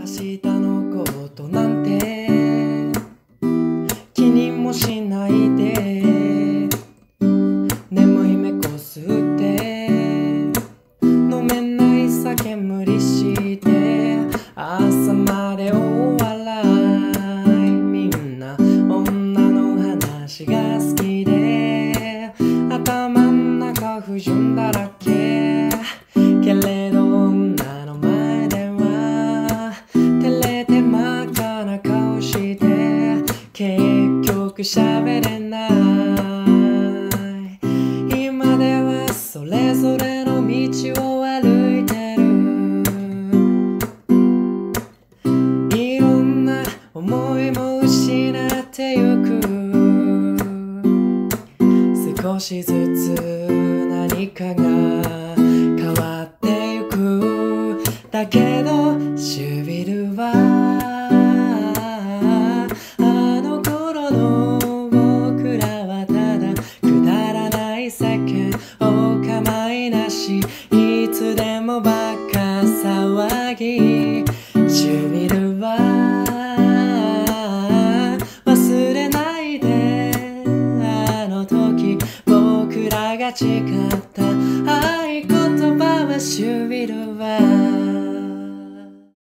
明日のことなんて気にもしないで、眠い目こすって飲めない酒無理して朝までお笑い、みんな女の話が好きで頭ん中不純だらけ、けれど女の前では照れて真っ赤な顔して結局喋れない。今ではそれぞれの道を歩いてる、いろんな思いも失ってゆく、少しずつ何かが変わってゆく。だけどシュビルはあの頃の僕らはただくだらない世間お構いなし、いつでもバカ騒ぎ。シュビルは忘れないで、あの時僕らが誓った